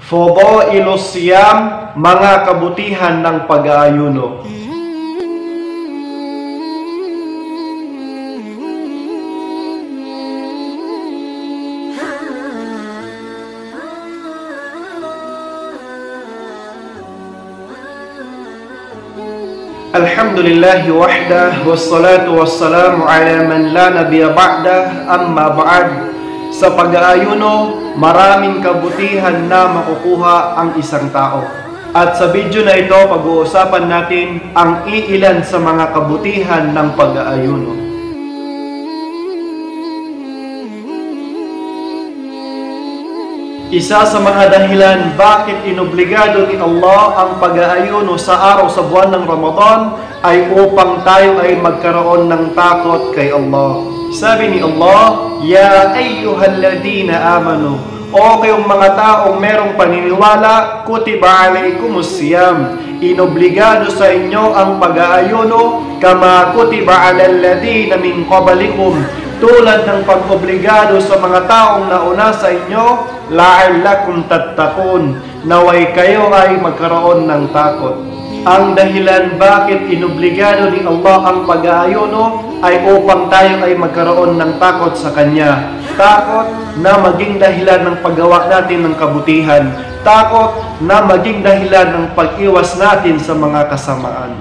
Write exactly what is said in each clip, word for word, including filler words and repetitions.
Fadailus siyam, mga kabutihan ng pag-aayuno. Alhamdulillahi wahdah, wassalatu wassalamu ala man la nabiyya ba'dah, amma ba'd. Sa pag-aayuno, maraming kabutihan na makukuha ang isang tao. At sa video na ito, pag-uusapan natin ang iilan sa mga kabutihan ng pag-aayuno. Isa sa mga dahilan bakit inobligado ni Allah ang pag-aayuno sa araw sa buwan ng Ramadan ay upang tayo ay magkaroon ng takot kay Allah. Sabi ni Allah, Ya ayyuhalladhina amanu, o kayong mga taong merong paniniwala, kutiba alaykumus siyam, inobligado sa inyo ang pag-aayuno, kama kutiba alal ladhina min qablikum, tulad ng pag-obligado sa mga taong nauna sa inyo, la'allakum tattaqun, naway kayo ay magkaroon ng takot. Ang dahilan bakit inobligado ni Allah ang pag-aayuno ay upang tayo ay magkaroon ng takot sa Kanya. Takot na maging dahilan ng paggawa natin ng kabutihan. Takot na maging dahilan ng pag-iwas natin sa mga kasamaan.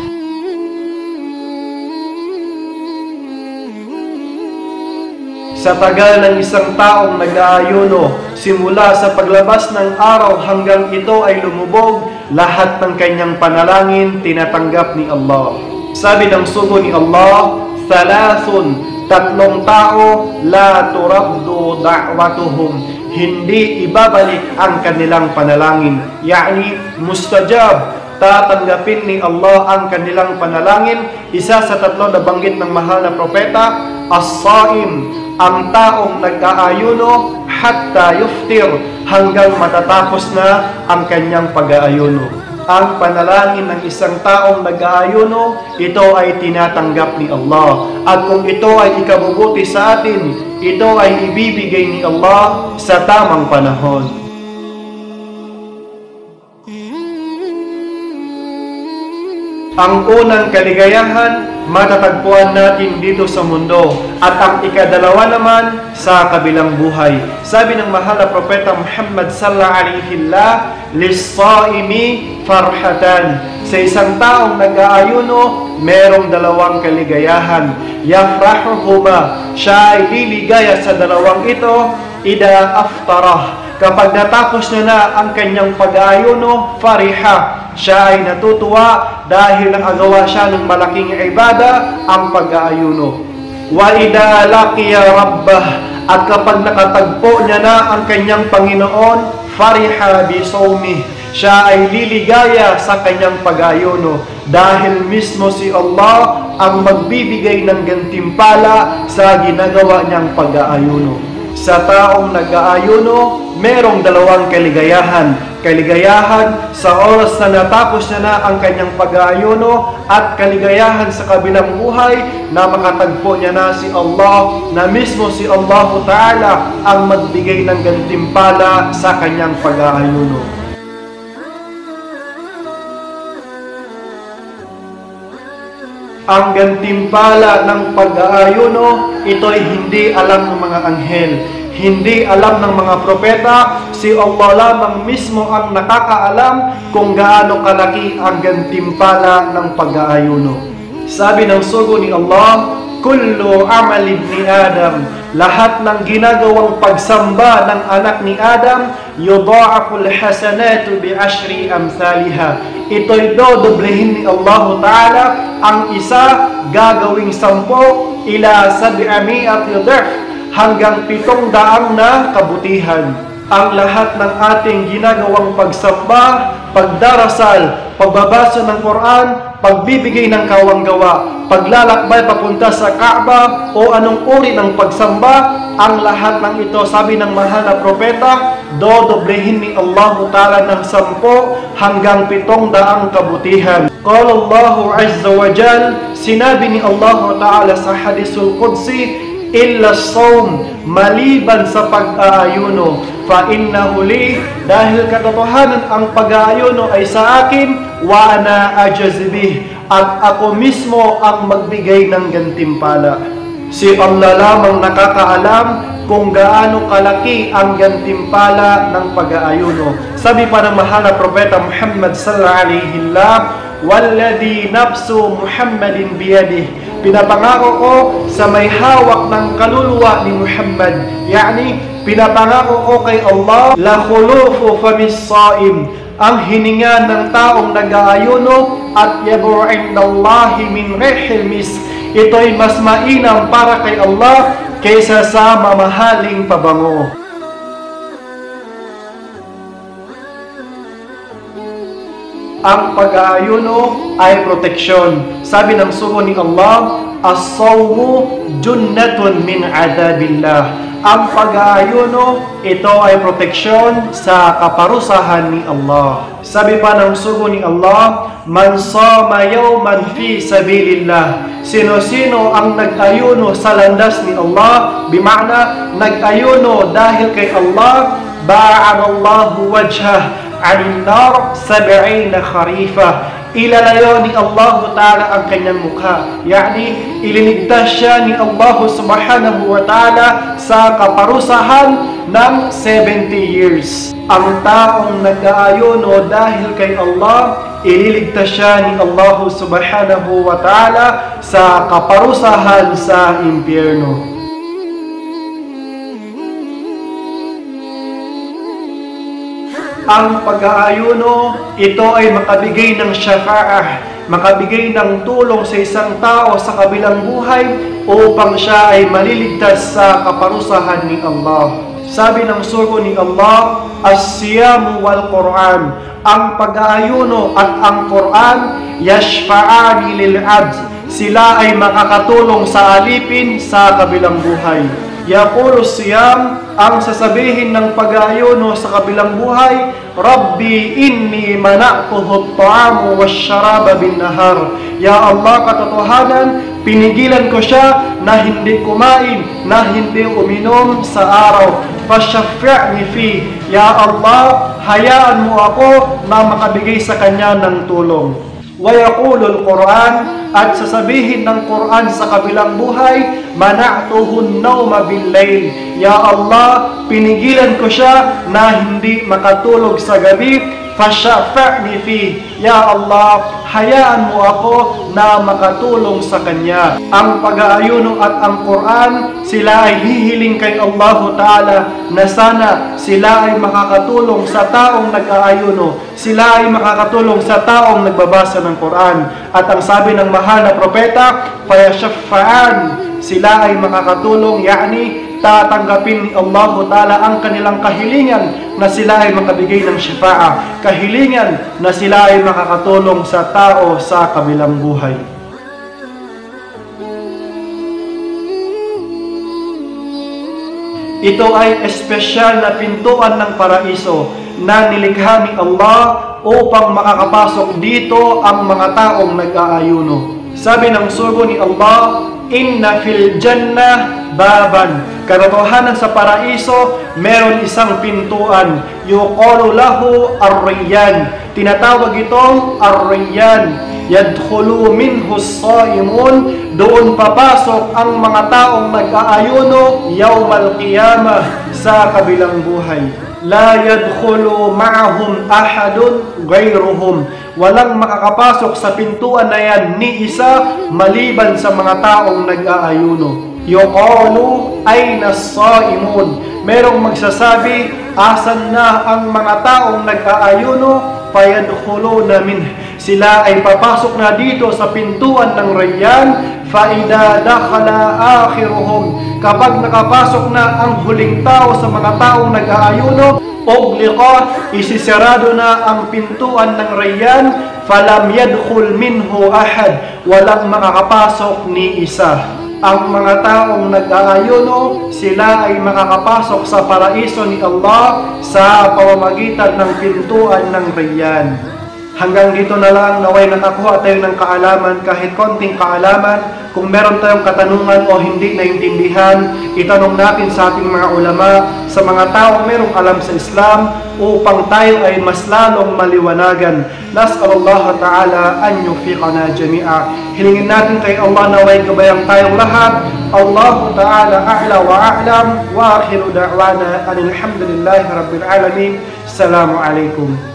Sa tagal ng isang taong nag-aayuno, simula sa paglabas ng araw hanggang ito ay lumubog, lahat ng kanyang panalangin tinatanggap ni Allah. Sabi ng sugo ni Allah, Thalathun, tatlong tao, la turaddu da'watuhum, hindi ibabalik ang kanilang panalangin. Yani, mustajab, tatanggapin ni Allah ang kanilang panalangin. Isa sa tatlo na banggit ng mahal na propeta, as-saim, ang taong nag-aayuno hatta yuftir, hanggang matatapos na ang kanyang pag-aayuno. Ang panalangin ng isang taong nag-aayuno, ito ay tinatanggap ni Allah. At kung ito ay ikabubuti sa atin, ito ay ibibigay ni Allah sa tamang panahon. Ang unang kaligayahan, matatagpuan natin dito sa mundo, at ang ikadalawa naman sa kabilang buhay. Sabi ng mahal na propeta Muhammad sallallahu alaihi wasallam, lis-saimi farhatan, sa isang taong nag-aayuno, merong dalawang kaligayahan. Yafrahuhuma, siya ay liligaya sa dalawang ito, ida aftarah, kapag natapos niya na ang kanyang pag-aayuno, fariha, siya ay natutuwa dahil nagawa siya ng malaking ibada, ang pag-aayuno. Wa idha laqiya rabbah, at kapag nakatagpo niya na ang kanyang Panginoon, fariha bi sawmih, siya ay liligaya sa kanyang pag-aayuno dahil mismo si Allah ang magbibigay ng gantimpala sa ginagawa niyang pag-aayuno. Sa taong nag-aayuno, merong dalawang kaligayahan. Kaligayahan sa oras na natapos niya na ang kanyang pag-aayuno, at kaligayahan sa kabilang buhay na makatagpo niya na si Allah, na mismo si Allah Ta'ala ang magbigay ng gantimpala sa kanyang pag-aayuno. Ang gantimpala ng pag-aayuno, ito'y hindi alam ng mga anghel, hindi alam ng mga propeta. Si Allah lamang mismo ang nakakaalam kung gaano kalaki ang gantimpala ng pag-aayuno. Sabi ng sugo ni Allah, kullu amal ibni Adam, lahat ng ginagawang pagsamba ng anak ni Adam, yudha'aful hasanatu bi ashri amthaliha, ito'y dodoblehin ni Allah Ta'ala, ang isa gagawing sampo, ila sab'ami'ati dha'f, hanggang pitong daang na kabutihan. Ang lahat ng ating ginagawang pagsamba, pagdarasal, pagbabasa ng Quran, pagbibigay ng kawanggawa, paglalakbay papunta sa Kaaba, o anong uri ng pagsamba, ang lahat ng ito, sabi ng mahal na propeta, dodoblehin ni Allah Ta'ala ng sampo hanggang pitong daang kabutihan. Qala Allahu Azza wa Jal, sinabi ni Allah Ta'ala sa Hadisul Qudsi, illa as-sawm, maliban sa pag-aayuno. Fa innahu li, dahil katotohanan ang pag-aayuno ay sa akin, wa ana ajzi bih, at ako mismo ang magbigay ng gantimpala. Si Allah lamang nakakaalam kung gaano kalaki ang gantimpala ng pag-aayuno. Sabi pa ng mahal na propeta Muhammad sallallahu alaihi wasallam, walladhi nafsu Muhammadin biyadih, pinapangako ko sa may hawak ng kaluluwa ni Muhammad, yani pinapangako ko kay Allah, la khulufu famis saim, ang hininga ng taong nag-aayuno at yabu indallahi min rihil misk, ito'y mas mainam para kay Allah kaysa sa mamahaling pabango. Ang pag-aayuno ay proteksyon. Sabi ng sugo ni Allah, as-sawmu junnatun min adabillah. Ang pag-aayuno, ito ay proteksyon sa kaparusahan ni Allah. Sabi pa ng sugo ni Allah, man sama yawman fi sabilillah. Sino-sino ang nag-ayuno sa landas ni Allah, bima'na nag-ayuno dahil kay Allah, ba'anallahu wajhah anin nar sab'ina kharifa, ilalayo ni Allah Ta'ala ang kanyang mukha, yani ililigtas siya ni Allah Subhanahu wa Ta'ala sa kaparusahan ng seventy years. Ang taong nag-aayuno dahil kay Allah, ililigtas siya ni Allah Subhanahu wa Ta'ala sa kaparusahan sa impyerno. Ang pag-aayuno, ito ay makabigay ng syafa'ah, makabigay ng tulong sa isang tao sa kabilang buhay upang siya ay maliligtas sa kaparusahan ni Allah. Sabi ng sugo ni Allah, as-siyamu wal Qur'an, ang pag-aayuno at ang Qur'an, yashfa'ani lil abd, sila ay makakatulong sa alipin sa kabilang buhay. Yaqulu siyam, ang sasabihin ng pag-aayuno sa kabilang buhay, Rabbi inni mana'tuhu at-ta'amu wash-sharaba bin-nahar. Ya Allah, katotohanan, pinigilan ko siya na hindi kumain, na hindi uminom sa araw. Fashaffi'ni fi, ya Allah, hayaan mo ako na makabigay sa kanya ng tulong. Wa yaqulu al-Quran, at sasabihin ng Quran sa kabilang buhay, mana'tuhu an-nawma bil-layl. Ya Allah, pinigilan ko siya na hindi makatulog sa gabi. Fashafa'ni fi, ya Allah, hayaan mo ako na makatulong sa kanya. Ang pag-aayuno at ang Quran, sila ay hihiling kay Allah Ta'ala na sana sila ay makakatulong sa taong nag-aayuno, sila ay makakatulong sa taong nagbabasa ng Quran. At ang sabi ng mahal na propeta, fayashafa'an, sila ay makakatulong, yani tatanggapin ni Allah Ta'ala ang kanilang kahilingan na sila ay makabigay ng syafa'a, kahilingan na sila ay makakatulong sa tao sa kabilang buhay. Ito ay espesyal na pintuan ng paraiso na nilikha ni Allah upang makakapasok dito ang mga taong nag-aayuno. Sabi ng sugo ni Allah, inna fil jannah baban, katotohanan sa paraiso meron isang pintuan, yuqalu lahu ar-rayyan, tinatawag itong ar-rayyan, yadkhulu minhu as-saimun, doon papasok ang mga taong nag-aayuno yawmal qiyamah, sa kabilang buhay. La yadkhulu ma'ahum ahadun ghayruhum, walang makakapasok sa pintuan na yan ni isa maliban sa mga taong nag-aayuno. Yuqalu ayna as-saimun, merong magsasabi, asan na ang mga taong nag-aayuno? Fayadkhuluna min, sila ay papasok na dito sa pintuan ng Rayyan. Fa idza dakhala akhiruhum, kapag nakapasok na ang huling tao sa mga taong nag-aayuno, ugliqa, isisarado na ang pintuan ng Rayyan. Falam yadkhul minhu ahad, walang makakapasok ni isa. Ang mga taong nag-aayuno, sila ay makakapasok sa paraiso ni Allah sa pamamagitan ng pintuan ng Rayyan. Hanggang dito na lang, naway nakakuha tayo ng kaalaman, kahit konting kaalaman. Kung meron tayong katanungan o hindi naintindihan, itanong natin sa ating mga ulama, sa mga taong merong alam sa Islam, upang tayo ay mas lalong maliwanagan. Nas'alullah ta'ala an yufiqana jami'a. Hilingin natin kay Allah naway gabayang tayong lahat. Allah ta'ala a'la wa a'lam, wa akhiru da'wana anilhamdulillahi rabbil alamin. Assalamu alaikum.